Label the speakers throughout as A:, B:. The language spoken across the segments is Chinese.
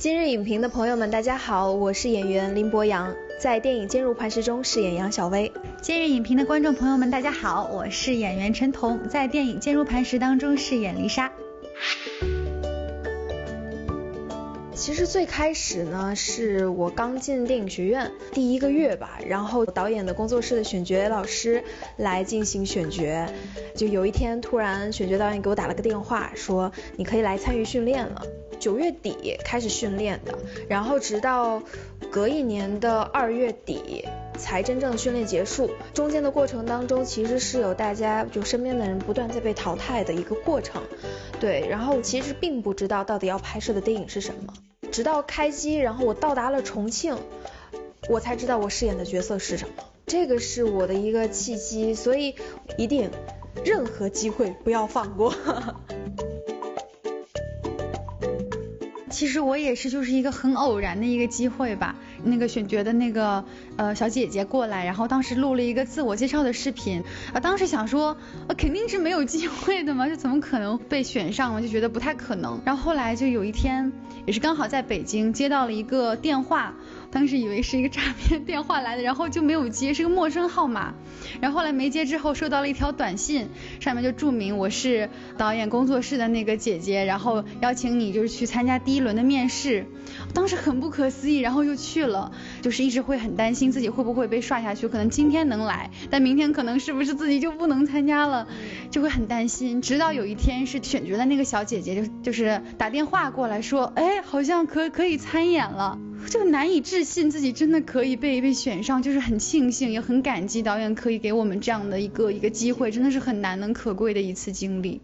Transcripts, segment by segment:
A: 今日影评的朋友们，大家好，我是演员林博洋，在电影《坚如磐石》中饰演杨小薇。
B: 今日影评的观众朋友们，大家好，我是演员陈彤，在电影《坚如磐石》当中饰演丽莎。
A: 其实最开始呢，是我刚进电影学院第1个月吧，然后导演的工作室的选角老师来进行选角，就有一天突然选角导演给我打了个电话，说你可以来参与训练了。9月底开始训练的，然后直到隔一年的2月底才真正训练结束。中间的过程当中，其实是有大家就身边的人不断在被淘汰的一个过程。对，然后其实并不知道到底要拍摄的电影是什么，直到开机，然后我到达了重庆，我才知道我饰演的角色是什么。这个是我的一个契机，所以一定任何机会不要放过。
B: 其实我也是就是一个很偶然的一个机会吧，那个选角的那个小姐姐过来，然后当时录了一个自我介绍的视频当时想说肯定是没有机会的嘛，就怎么可能被选上嘛，就觉得不太可能。然后后来就有一天也是刚好在北京接到了一个电话，当时以为是一个诈骗电话来的，然后就没有接，是个陌生号码。然后后来没接之后收到了一条短信，上面就注明我是导演工作室的那个姐姐，然后邀请你就是去参加第1轮的面试。当时很不可思议，然后又去了，就是一直会很担心自己会不会被刷下去，可能今天能来，但明天可能是不是自己就不能参加了，就会很担心。直到有一天是选角的那个小姐姐就是打电话过来说，好像可以参演了，就难以置信自己真的可以被选上，就是很庆幸也很感激导演可以给我们这样的一个机会，真的是很难能可贵的一次经历。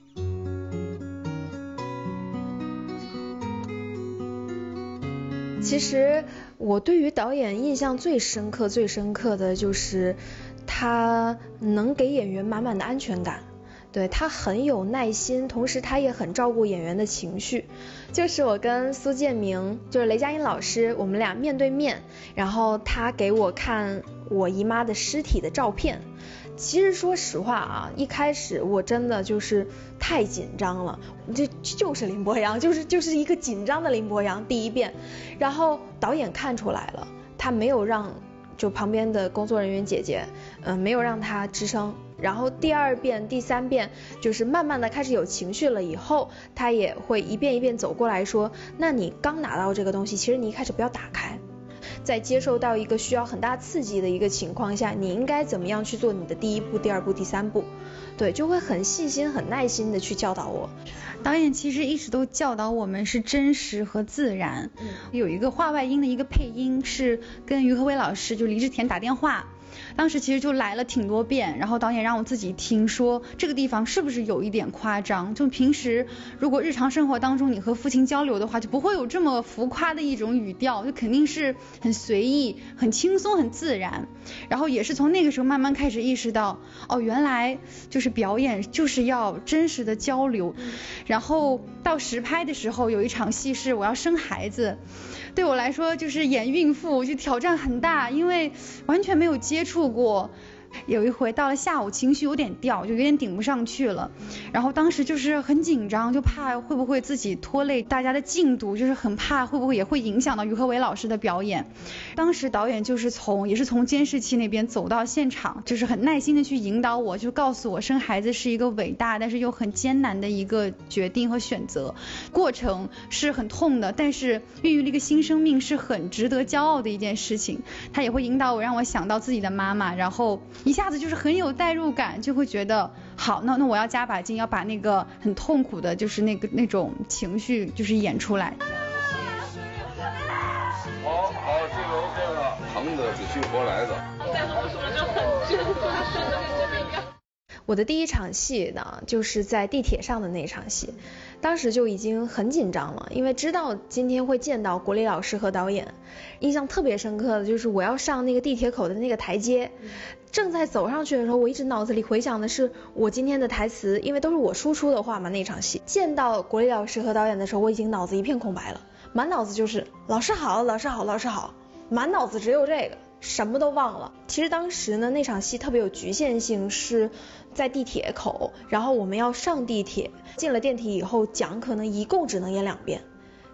A: 其实我对于导演印象最深刻的就是他能给演员满满的安全感，对，他很有耐心，同时他也很照顾演员的情绪。就是我跟苏建明，就是雷佳音老师，我们俩面对面，然后他给我看我姨妈的尸体的照片。其实说实话啊，一开始我真的就是太紧张了，就是林博洋，就是一个紧张的林博洋第一遍。然后导演看出来了，他没有让就旁边的工作人员姐姐没有让他吱声。然后第2遍第3遍就是慢慢的开始有情绪了以后，他也会一遍一遍走过来说，那你刚拿到这个东西，其实你一开始不要打开，在接受到一个需要很大刺激的一个情况下，你应该怎么样去做你的第1步第2步第3步，对，就会很细心很耐心的去教导我。
B: 导演其实一直都教导我们是真实和自然。有一个话外音的一个配音是跟于和伟老师就黎志田打电话，当时其实就来了挺多遍，然后导演让我自己听，说这个地方是不是有一点夸张，就平时如果日常生活当中你和父亲交流的话，就不会有这么浮夸的一种语调，就肯定是很随意很轻松很自然。然后也是从那个时候慢慢开始意识到，原来就是表演就是要真实的交流。然后到实拍的时候，有一场戏是我要生孩子，对我来说就是演孕妇就挑战很大，因为完全没有接触过。有一回到了下午情绪有点掉，就有点顶不上去了，然后当时就是很紧张，就怕会不会自己拖累大家的进度，就是很怕会不会也会影响到于和伟老师的表演。当时导演就是也是从监视器那边走到现场，就是很耐心的去引导我，就告诉我生孩子是一个伟大但是又很艰难的一个决定和选择，过程是很痛的，但是孕育了一个新生命是很值得骄傲的一件事情。他也会引导我，让我想到自己的妈妈，然后一下子就是很有代入感，就会觉得好，那我要加把劲，要把那个很痛苦的就是那种情绪就是演出来。
C: 好，这个疼的死去活来的。
D: 但是我说的就很真，顺着你这边讲。
A: 我的第1场戏呢，就是在地铁上的那场戏，当时就已经很紧张了，因为知道今天会见到国立老师和导演。印象特别深刻的就是我要上那个地铁口的那个台阶，正在走上去的时候，我一直脑子里回想的是我今天的台词，因为都是我输出的话嘛。那场戏见到国立老师和导演的时候，我已经脑子一片空白了，满脑子就是老师好老师好老师好，满脑子只有这个，什么都忘了。其实当时呢，那场戏特别有局限性，是在地铁口，然后我们要上地铁，进了电梯以后讲可能一共只能演2遍，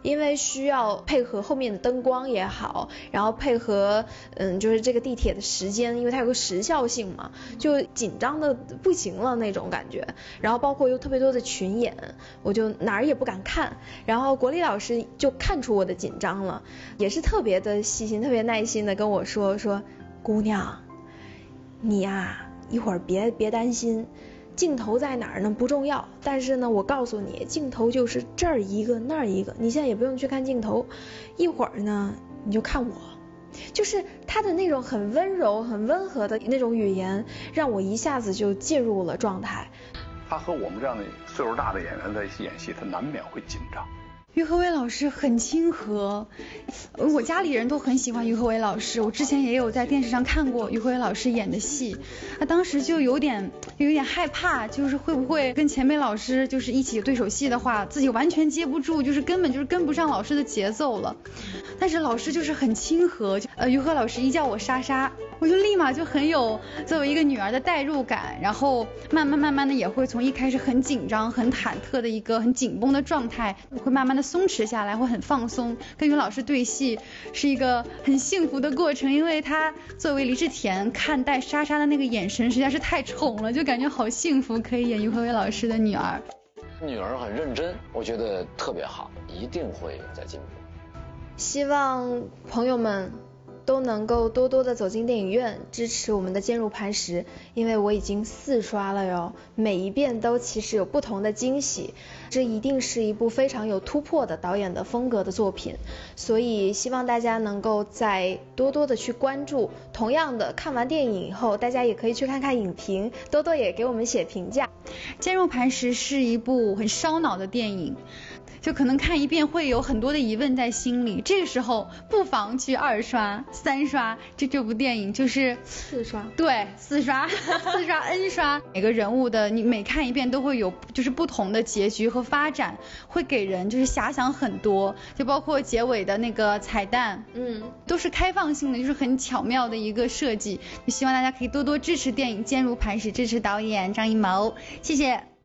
A: 因为需要配合后面的灯光也好，然后配合就是这个地铁的时间，因为它有个时效性嘛，就紧张的不行了那种感觉。然后包括有特别多的群演，我就哪儿也不敢看。然后国立老师就看出我的紧张了，也是特别的细心、特别耐心的跟我说姑娘，你呀一会儿别担心。镜头在哪儿呢不重要，但是呢我告诉你，镜头就是这儿一个那儿一个，你现在也不用去看镜头，一会儿呢你就看我。就是他的那种很温柔很温和的那种语言，让我一下子就进入了状态。
E: 他和我们这样的岁数大的演员在一起演戏，他难免会紧张。
B: 于和伟老师很亲和，我家里人都很喜欢于和伟老师，我之前也有在电视上看过于和伟老师演的戏，当时就有点害怕，就是会不会跟钱梅老师就是一起对手戏的话，自己完全接不住，就是根本就是跟不上老师的节奏了。但是老师就是很亲和，于和老师一叫我莎莎，我就立马就很有作为一个女儿的代入感，然后慢慢的也会从一开始很紧张很忐忑的一个很紧绷的状态，会慢慢的松弛下来，会很放松。跟于老师对戏是一个很幸福的过程，因为他作为黎志田看待莎莎的那个眼神实在是太宠了，就感觉好幸福，可以演于和伟老师的女儿。
F: 女儿很认真，我觉得特别好，一定会在进步。
A: 希望朋友们都能够多多的走进电影院，支持我们的坚如磐石，因为我已经4刷了哟，每一遍都其实有不同的惊喜，这一定是一部非常有突破的导演的风格的作品，所以希望大家能够再多多的去关注。同样的，看完电影以后，大家也可以去看看影评，多多也给我们写评价。
B: 坚如磐石是一部很烧脑的电影，就可能看一遍会有很多的疑问在心里，这个时候不妨去2刷3刷，这部电影就是
A: 4刷，
B: 对，4刷4刷 N 刷，每个人物的你每看一遍都会有就是不同的结局和发展，会给人就是遐想很多，就包括结尾的那个彩蛋，都是开放性的，就是很巧妙的一个设计，就希望大家可以多多支持电影坚如磐石，支持导演张艺谋，谢谢。